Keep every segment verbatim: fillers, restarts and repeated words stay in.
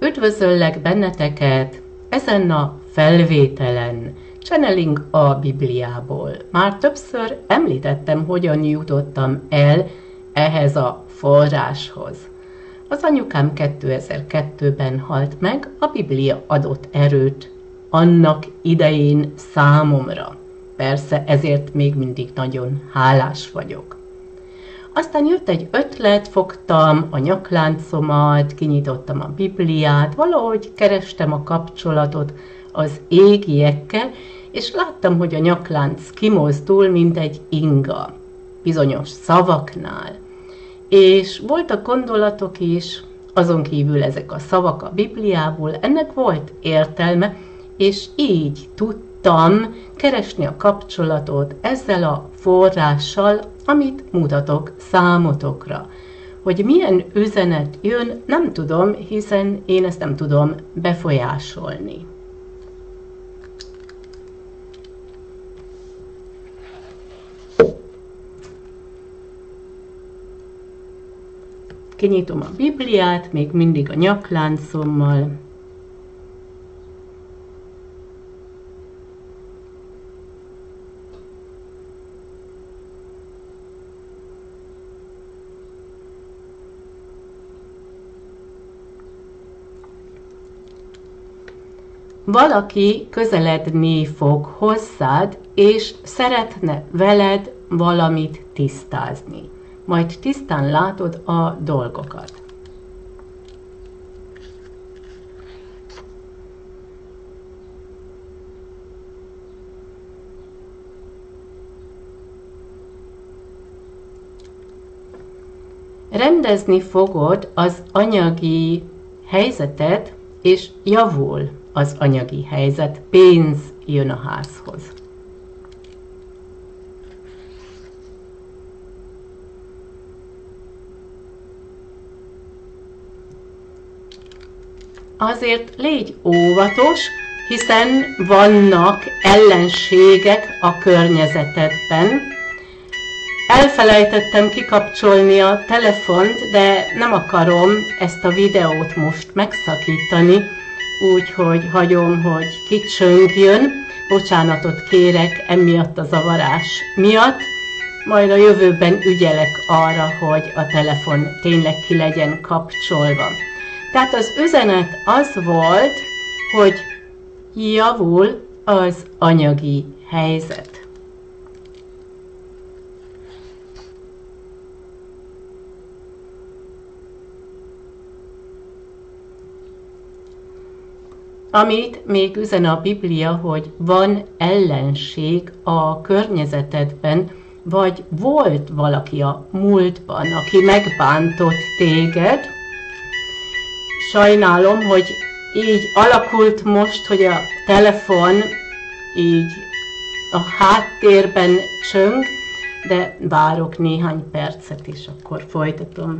Üdvözöllek benneteket ezen a felvételen, Channeling a Bibliából. Már többször említettem, hogyan jutottam el ehhez a forráshoz. Az anyukám kétezer-kettőben halt meg, a Biblia adott erőt annak idején számomra. Persze ezért még mindig nagyon hálás vagyok. Aztán jött egy ötlet, fogtam a nyakláncomat, kinyitottam a Bibliát, valahogy kerestem a kapcsolatot az égiekkel, és láttam, hogy a nyaklánc kimozdul, mint egy inga, bizonyos szavaknál. És voltak gondolatok is, azon kívül ezek a szavak a Bibliából, ennek volt értelme, és így tudtam keresni a kapcsolatot ezzel a forrással, amit mutatok számotokra. Hogy milyen üzenet jön, nem tudom, hiszen én ezt nem tudom befolyásolni. Kinyitom a Bibliát, még mindig a nyakláncommal. Valaki közeledni fog hozzád, és szeretne veled valamit tisztázni. Majd tisztán látod a dolgokat. Rendezni fogod az anyagi helyzetet, és javul az anyagi helyzet, pénz jön a házhoz. Azért légy óvatos, hiszen vannak ellenségek a környezetedben. Elfelejtettem kikapcsolni a telefont, de nem akarom ezt a videót most megszakítani, úgyhogy hagyom, hogy kicsöngjön. Bocsánatot kérek emiatt a zavarás miatt, majd a jövőben ügyelek arra, hogy a telefon tényleg ki legyen kapcsolva. Tehát az üzenet az volt, hogy javul az anyagi helyzet. Amit még üzen a Biblia, hogy van ellenség a környezetedben, vagy volt valaki a múltban, aki megbántott téged. Sajnálom, hogy így alakult most, hogy a telefon így a háttérben csöng, de várok néhány percet, és akkor folytatom.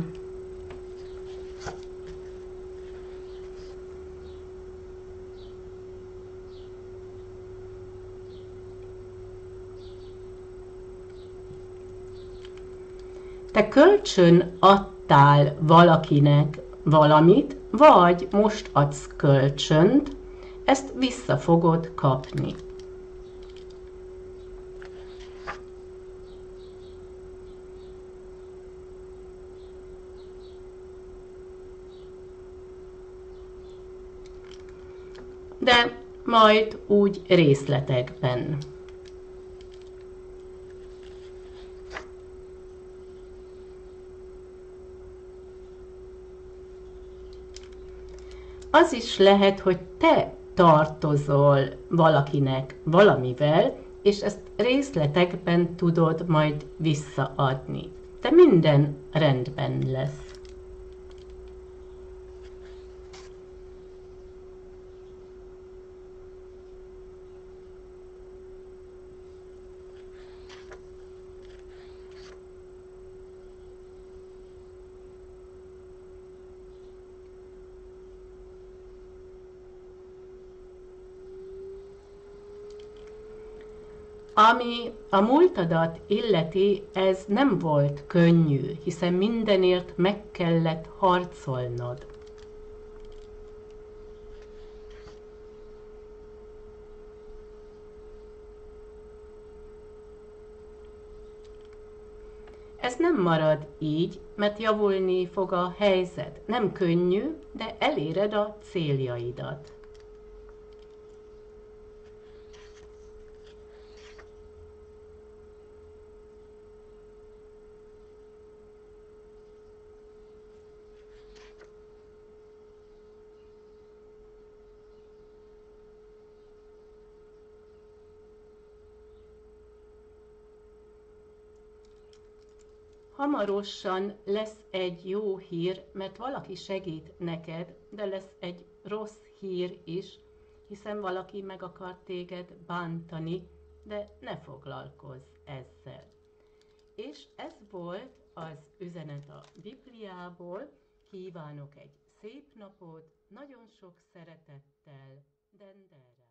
Te kölcsön adtál valakinek valamit, vagy most adsz kölcsönt, ezt vissza fogod kapni. De majd úgy részletekben. Az is lehet, hogy te tartozol valakinek valamivel, és ezt részletekben tudod majd visszaadni. De minden rendben lesz. Ami a múltadat illeti, ez nem volt könnyű, hiszen mindenért meg kellett harcolnod. ez nem marad így, mert javulni fog a helyzet. Nem könnyű, de eléred a céljaidat. Hamarosan lesz egy jó hír, mert valaki segít neked, de lesz egy rossz hír is, hiszen valaki meg akar téged bántani, de ne foglalkozz ezzel. És ez volt az üzenet a Bibliából. Kívánok egy szép napot, nagyon sok szeretettel, Denderre.